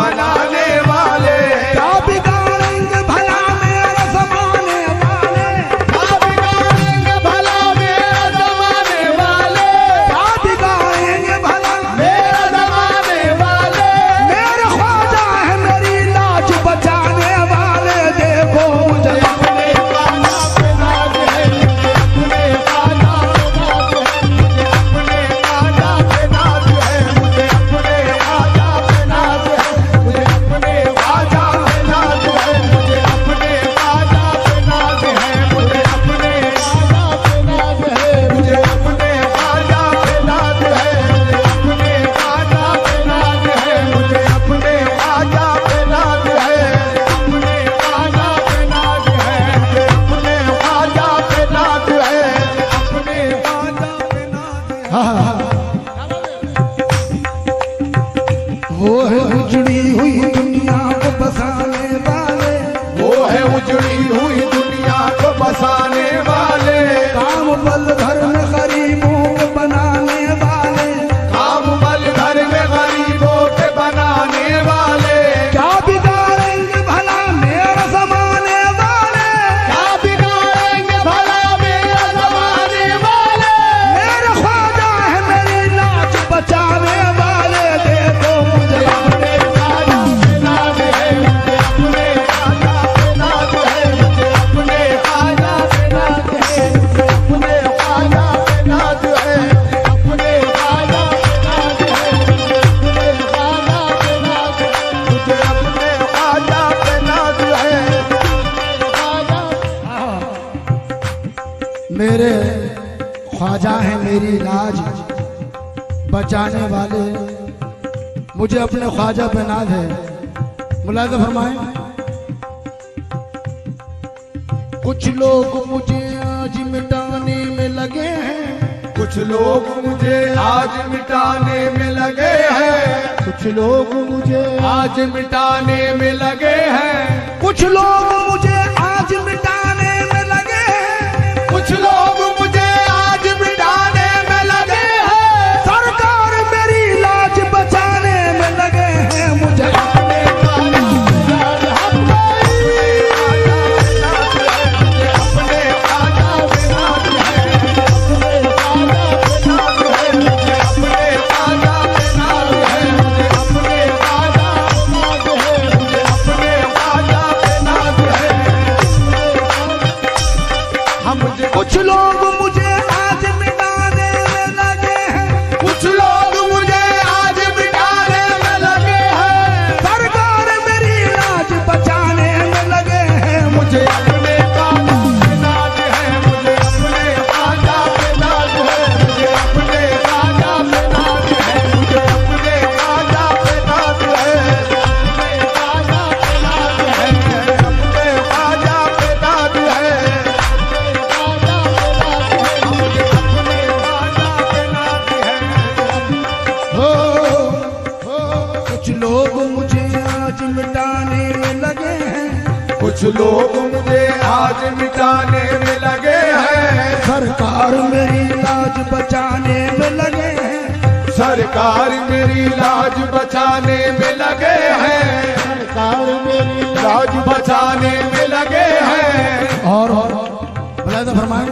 बनाने वाले, क्या बिगाड़ेंगे भला मेरा जमाने वाले, क्या बिगाड़ेंगे भला मेरा जमाने वाले, क्या बिगाड़ेंगे भला मेरा जमाने वाले, मेरे ख्वाजा है मेरी लाज बचाने वाले। देखो मुझे अपने ख्वाजा पे नाज है, मुझे अपने ख्वाजा पे नाज है, मुझे अपने ख्वाजा पे नाज है, मुझे अपने ख्वाजा पे नाज है, मुझे अपने ख्वाजा पे नाज है, मुझे अपने ख्वाजा पे नाज है, मुझे अपने ख्वाजा पे नाज है, मुझे अपने ख्वाजा पे नाज है, मुझे अपने ख्वाजा पे नाज है, अपने ख्वाजा पे नाज है, मुझे अपने ख्वाजा पे नाज है, अपने ख्वाजा पे नाज है। हाँ, हाँ, हाँ। वो है उजड़ी हुई दुनिया को बसाने वाले, वो है उजड़ी हुई दुनिया को बसाने वाले, काम बल घर में गरीबों को बनाने वाले, काम बल घर में गरीबों के बनाने वाले, क्या बिगाड़ेंगे भला मेरा जमाने वाले, क्या बिगाड़ेंगे भला मेरा जमाने वाले, मेरे ख्वाजा है मेरी लाज बचाने वाले। देखो मुझे अपने ख्वाजा पे नाज है, मुझे अपने ख्वाजा पे नाज है, मुझे अपने ख्वाजा पे नाज है, मुझे अपने ख्वाजा पे नाज है, अपने ख्वाजा पे नाज है, मुझे अपने ख्वाजा पे नाज है, मुझे अपने ख्वाजा पे नाज है, ख्वाजा। मेरे ख्वाजा है मेरी लाज बचाने वाले, मुझे अपने ख्वाजा पे नाज है। मुलाज़ा फरमाएं। कुछ लोग मुझे आज मिटाने में लगे हैं, कुछ लोग मुझे आज मिटाने में लगे हैं, कुछ लोग मुझे आज मिटाने में लगे हैं, कुछ लोग मुझे आज मिटाने में लगे हैं, कुछ लोग मुझे आज मिटाने में लगे हैं, सरकार मेरी लाज बचाने में लगे हैं। मुझे अपने ख्वाजा पे नाज हम गई, मुझे अपने ख्वाजा पे नाज है, अपने ख्वाजा पे नाज है, मुझे अपने ख्वाजा पे नाज है, मुझे अपने ख्वाजा पे नाज है, मुझे अपने ख्वाजा पे नाज है, हम मुझे कुछ लोग मुझे आज मिटाने में लगे हैं, कुछ लोग मुझे आज मिटाने में लगे हैं, सरकार मेरी लाज बचाने में लगे हैं। मुझे अपने ख्वाजा पे नाज है, मुझे अपने ख्वाजा पे नाज है, मुझे अपने ख्वाजा पे नाज है, मुझे अपने ख्वाजा पे नाज है, अपने ख्वाजा पे नाज है, अपने ख्वाजा पे नाज है, अपने ख्वाजा पे नाज है, मुझे अपने ख्वाजा पे नाज है। हो, हो, कुछ लोग मुझे आज मिटाने में लगे हैं, कुछ लोग मुझे आज मिटाने में लगे हैं, सरकार मेरी लाज बचाने में लगे हैं, सरकार मेरी लाज बचाने में लगे हैं, सरकार मेरी लाज बचाने में लगे हैं। और और मुलाज़ा फरमाएं।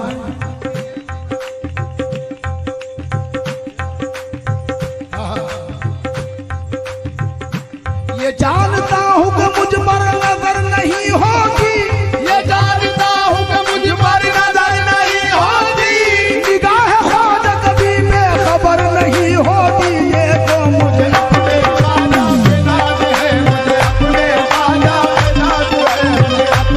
ये जानता हूँ कि मुझ पर नजर नहीं होगी, ये जानता हूँ कि मुझ पर नजर नहीं होती, निगाह ख्वाजा कभी बेखबर नहीं होती। ये तो मुझे अपने ख्वाजा पे नाज है, मुझे अपने ख्वाजा पे नाज है, मुझे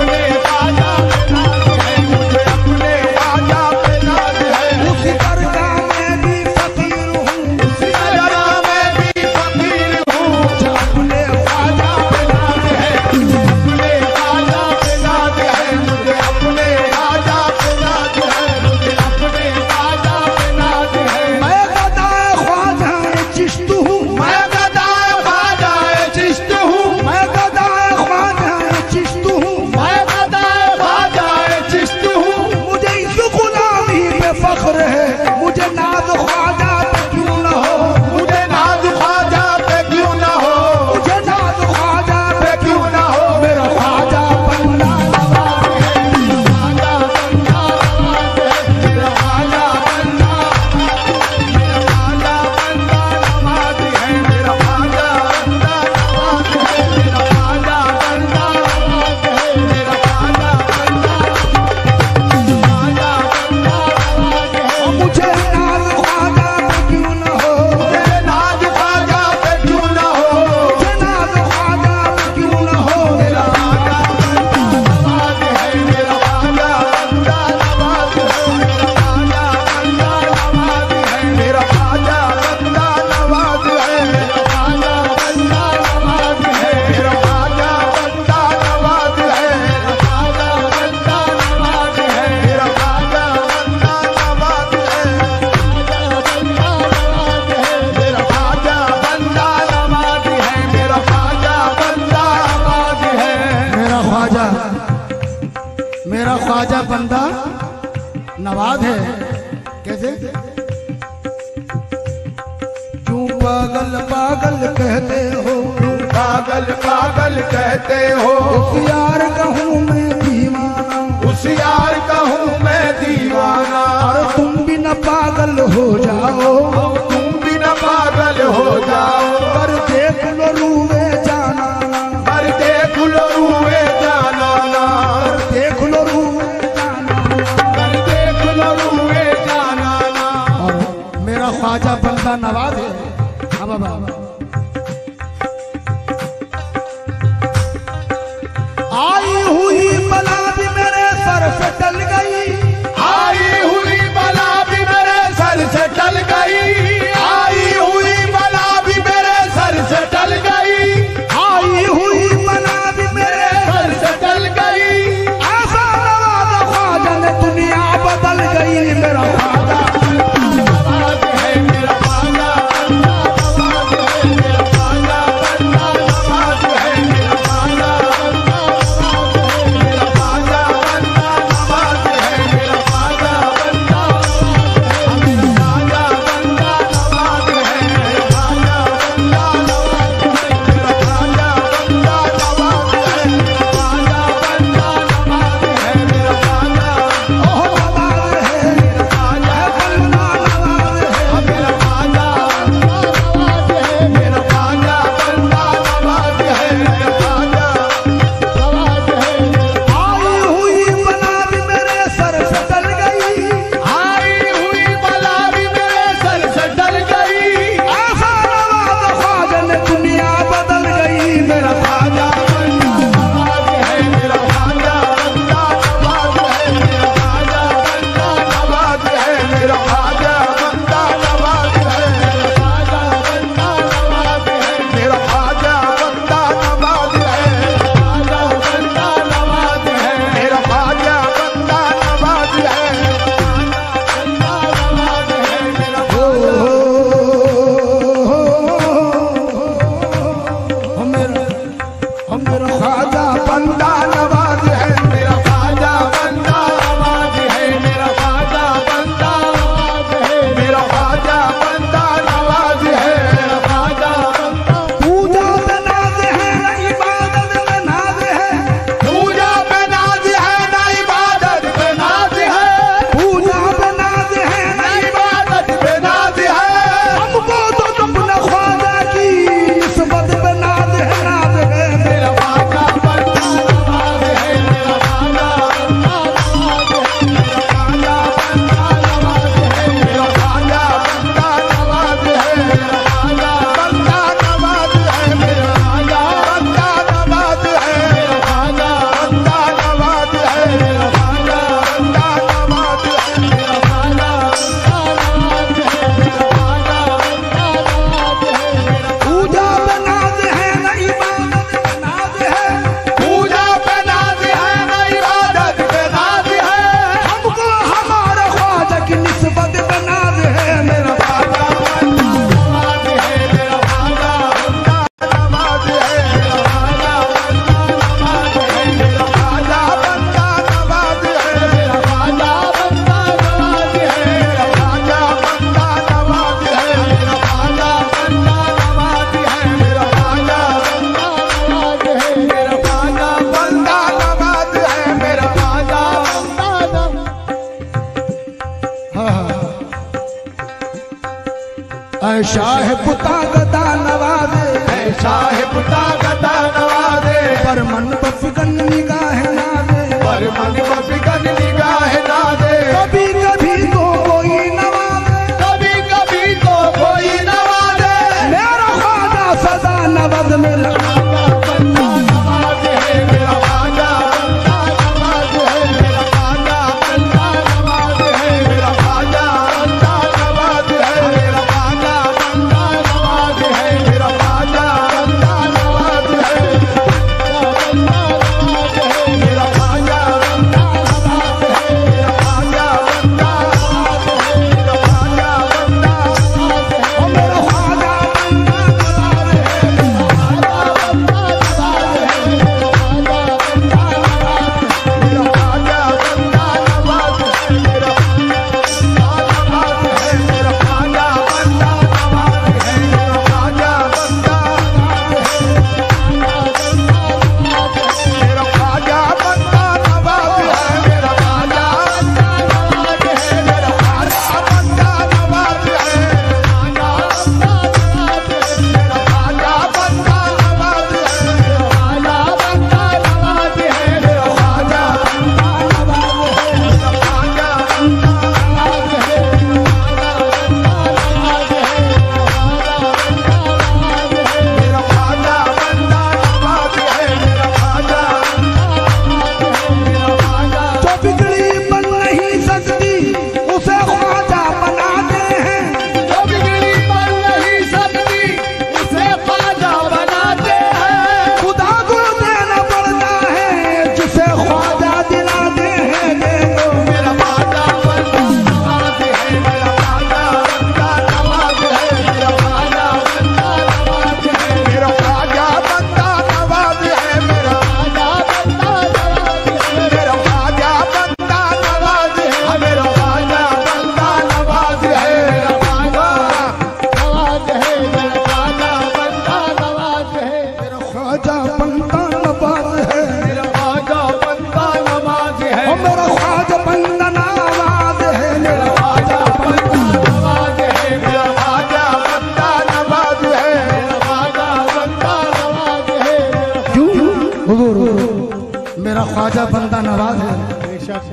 नवाज है। कैसे? क्यों पागल पागल कहते हो, पागल पागल कहते हो, उस यार कहूँ मैं दीवाना, उस यार कहूँ मैं दीवाना। और तुम भी न पागल हो जाओ, तुम भी न पागल हो जाओ। पर देख लो रूए जाना, पर देख लो रूए जाना, पर देख लो रूए जाना, पर देख लो रूए जाना। और मेरा ख्वाजा बंदा नवाज है। हाँ बाबा। आई हुई बला भी मेरे सर से टल गई, आई हुई बला भी मेरे सर से टल गई, आई हुई बला भी मेरे सर से टल गई, आई हुई बला भी मेरे सर से टल गई। ऐसा नवाज ख्वाजा ने दुनिया बदल गई। मेरा ख्वाजा नवाज है मेरा ख्वाजा, नवाज है मेरा ख्वाजा, नवाज है मेरा ख्वाजा, मेरा ख्वाजा, नवाज है मेरा ख्वाजा, मेरा ख्वाजा, नवाज है मेरा ख्वाजा, मेरा ख्वाजा, नवाज है मेरा ख्वाजा, नवाज है मेरा ख्वाजा। ओह नवाज है, मेरा ख्वाजा बंदा नवाज है। मेरा ख्वाजा नवाज है, मेरा ख्वाजा बंदा नवाज है, मेरा ख्वाजा नवाज है। आई हुई बला भी मेरे सर से टल गई, आई हुई बला भी मेरे सर से टल गई। ऐसा नवाज ख्वाजा ने दुनिया बदल गई। मेरा ख्वाजा नवाज है मेरा ख्वाजा बंदा नवाज है, मेरा ख्वाजा बंदा नवाज है, मेरा ख्वाजा बंदा नवाज है, मेरा ख्वाजा बंदा नवाज है, मेरा ख्वाजा बंदा नवाज है, ख्वाजा बंदा नवाज है, मेरा ख्वाजा बंदा नवाज है, बंदा नवाज है, मेरा ओ मेरा हम मेरा ख्वाजा बंदा नवाज है। मेरा ख्वाजा बंदा नवाज है, मेरा ख्वाजा बंदा नवाज है, मेरा ख्वाजा बंदा नवाज है, मेरा ख्वाजा बंदा। पूजा पे नाज है न इबादत पे नाज है, पूजा पे नाज है ना इबादत पे नाज है, पूजा पे नाज है ना न इबादत पे नाज है। हमको तो अपने ख्वाजा की निस्बत पे नाज है, नाज है। मेरा ख्वाजा बंदा नवाज है, मेरा ख्वाजा बंदा नवाज है, मेरा ख्वाजा बंदा नवाज है, मेरा ख्वाजा बंदा नवाज है, मेरा ख्वाजा बंदा नवाज है, मेरा ख्वाजा बंदा नवाज है, मेरा ख्वाजा बंदा नवाज है, मेरा ख्वाजा बंदा नवाज है, मेरा ख्वाजा बंदा नवाज है, मेरा ख्वाजा बंदा नवाज है। पूजा पे नाज है न इबादत पे नाज है, पूजा पे नाज है ना इबादत पे नाज है, हमको हमारे ख्वाजा की निस्बत पे नाज है। मेरा ख्वाजा बंदा नवाज है, मेरा ख्वाजा बंदा नवाज है, मेरा ख्वाजा बंदा नवाज है, मेरा ख्वाजा बंदा नवाज है, मेरा ख्वाजा बंदा नवाज है, मेरा ख्वाजा बंदा नवाज है, मेरा ख्वाजा बंदा नवाज है, मेरा ख्वाजा बंदा नवाज है, मेरा ख्वाजा बंदा नवाज है, मेरा ख्वाजा बंदा नवाज। ऐ शाह पुता गदा नवाजे, शाह पुता गदा नवाजे, पर मन बफगन निगाह नाजे, पर मन बफगन निगाह नाजे। कभी कभी तो कोई नवाजे, कभी कभी तो कोई नवाजे। मेरा ख्वाजा सदा नवाज। मेरा बंदा नवाज है, मेरा ख्वाजा बंदा नवाज है, मेरा ख्वाजा बंदा नवाज है, मेरा ख्वाजा बंदा नवाज है, मेरा ख्वाजा बंदा नवाज है, मेरा ख्वाजा बंदा नवाज है, बंदा नवाज है, मेरा ख्वाजा बंदा नवाज है।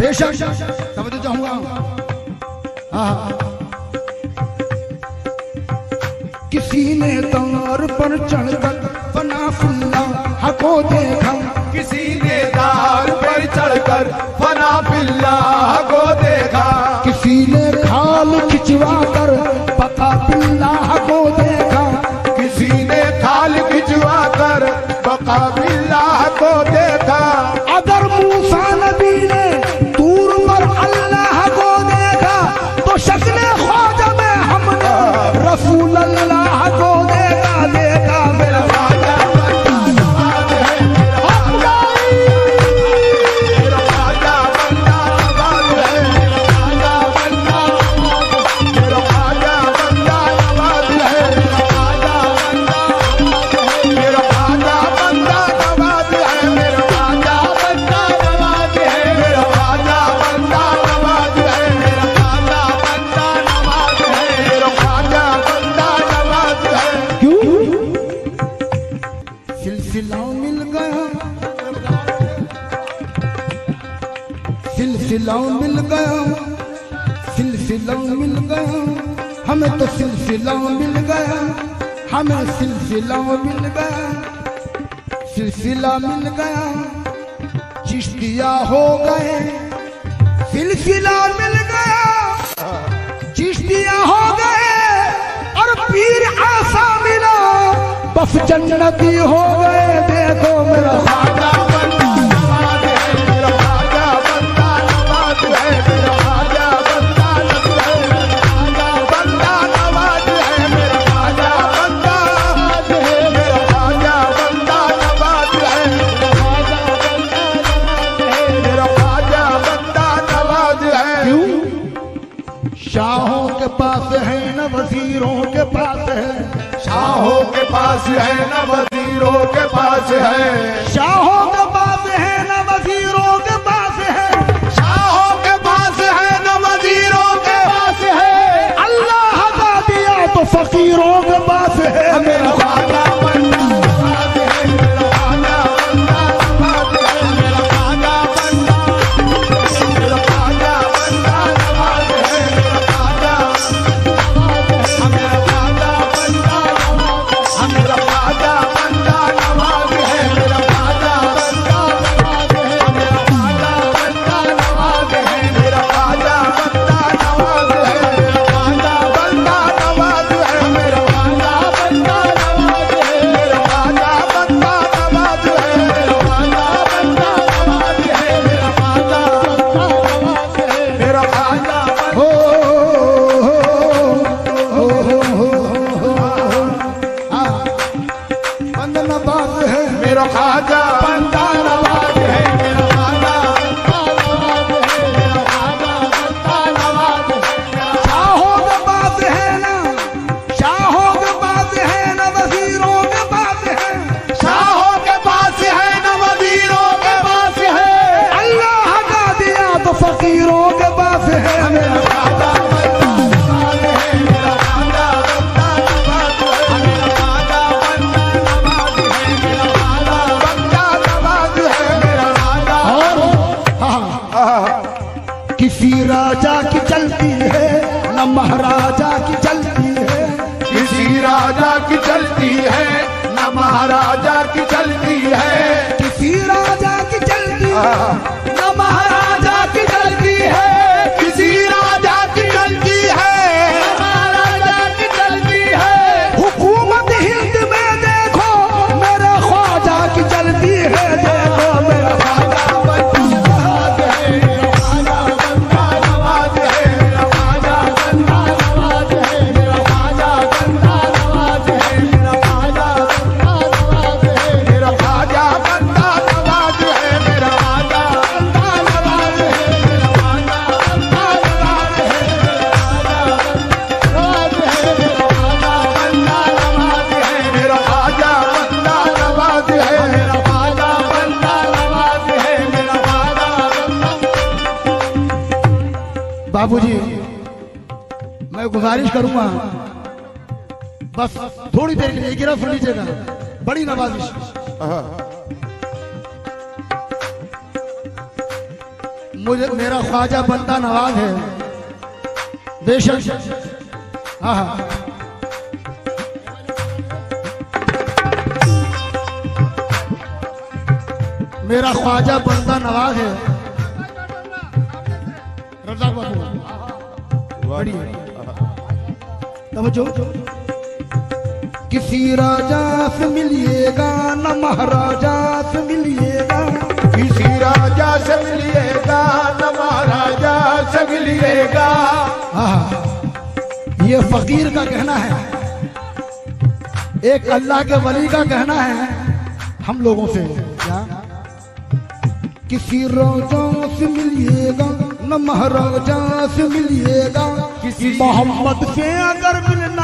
बेशक तवज्जो चाहूंगा। हाँ, किसी ने तार पर चढ़कर फना फिल्लाह को देखा, किसी ने तार पर चढ़कर फना फिल्लाह को देखा, किसी ने खाल खिंचवा कर बका बिल्लाह को देखा, किसी ने खाल खिंचवा कर बका बिल्लाह को देखा। अगर मूसा नबी ने दूर पर अल्लाह को देखा तो शक्ल ख्वाजा में हमने रसूल अल्लाह को देखा। देखा मेरा ख्वाजा मेरा ख्वाजा बंदा नवाज है, मेरा ख्वाजा बंदा नवाज है, मेरा ख्वाजा बंदा नवाज है, मेरा ख्वाजा बंदा नवाज है, मेरा ख्वाजा बंदा नवाज है, मेरा ख्वाजा बंदा नवाज है, मेरा ख्वाजा बंदा नवाज है। क्यों सिलसिला मिल गया, सिलसिला मिल गया, सिलसिला मिल गया, हमें तो सिलसिला मिल गया, हमें सिलसिला मिल गया, सिलसिला मिल गया, चिश्तिया हो गए, सिलसिला मिल गया, चिश्तिया हो गए, और पीर आसा मिला, बस जन्नती हो गए। देखो मेरा ख्वाजा बंदा नवाज है, मेरा ख्वाजा बंदा नवाज है, मेरा ख्वाजा बंदा नवाज है, मेरा ख्वाजा बंदा नवाज है, मेरा ख्वाजा बंदा नवाज है, मेरा ख्वाजा बंदा नवाज है, मेरा ख्वाजा बंदा नवाज है। क्यों शाहों के पास है न वजीरों के पास है, शाहों के पास है न वजीरों के पास है, शाहों के पास है न वजीरों के पास है, शाहों के पास है न वजीरों के पास है। अल्लाह का दिया तो फकीरों के पास है। मेरा ख्वाजा बंदा नवाज है, मेरा ख्वाजा बंदा नवाज है, मेरा ख्वाजा बंदा, मेरा ख्वाजा बंदा नवाज है, मेरा ख्वाजा, मेरा ख्वाजा बंदा, मेरा ख्वाजा बंदा नवाज है, मेरा ख्वाजा बंदा नवाज है, मेरा ख्वाजा बंदा नवाज है, मेरा ख्वाजा बंदा नवाज है, मेरा ख्वाजा बंदा नवाज है, मेरा ख्वाजा बंदा नवाज है, मेरा ख्वाजा बंदा नवाज है, मेरा ख्वाजा बंदा नवाज है, मेरा ख्वाजा बंदा नवाज है, मेरा ख्वाजा हो हो हो हो हो बंद नवाज है, मेरा ख्वाजा बंदा नवाज है, मेरा ख्वाजा बंदा नवाज है, मेरा ख्वाजा बंदा नवाज है। शाहों के पास है ना, शाहों के पास है न वजीरों के पास है, शाहों के पास है न वजीरों के पास है, अल्लाह का दिया तो फकीरों के पास है। मेरा ख्वाजा बंदा नवाज है, मेरा ख्वाजा बंदा नवाज है, मेरा ख्वाजा बंदा नवाज है, मेरा ख्वाजा बंदा नवाज है, मेरा ख्वाजा। और हाँ, किसी राजा की चलती है न महाराजा की चलती है, किसी राजा की चलती है न महाराजा की चलती है, किसी राजा की चलती है न महाराजा की चलती है, किसी राजा की चलती है महाराजा की चलती है। हुकूमत हिंद में देखो मेरे ख्वाजा की चलती है। देखो मेरा ख्वाजा बंदा नवाज है, मेरा ख्वाजा बंदा नवाज है, मेरा ख्वाजा बंदा नवाज है, मेरा ख्वाजा बंदा नवाज है, मेरा ख्वाजा बंदा नवाज है, मेरा ख्वाजा बंदा नवाज है, मेरा ख्वाजा बंदा नवाज है, मेरा ख्वाजा बंदा नवाज है, मेरा ख्वाजा बंदा नवाज है, मेरा ख्वाजा बंदा नवाज है, मेरा ख्वाजा बंदा। बाबूजी मैं गुजारिश करूंगा बस थोड़ी देर के लिए गिरा सुन लीजिएगा, बड़ी नवाजिश। मुझे मेरा ख्वाजा बंदा नवाज है बेशक। हाँ हाँ मेरा ख्वाजा बंदा नवाज है रज़ाक बाबू बढ़िया। समझो किसी राजा से मिलिएगा न महाराजा से मिलिएगा, किसी राजा से मिलिएगा न महाराजा से मिलिएगा। हाँ ये फकीर का कहना है, एक अल्लाह के वली का कहना है हम लोगों से। क्या किसी राजा से मिलिएगा न महाराजा से मिलिएगा, किसी मोहम्मद से अगर मिलना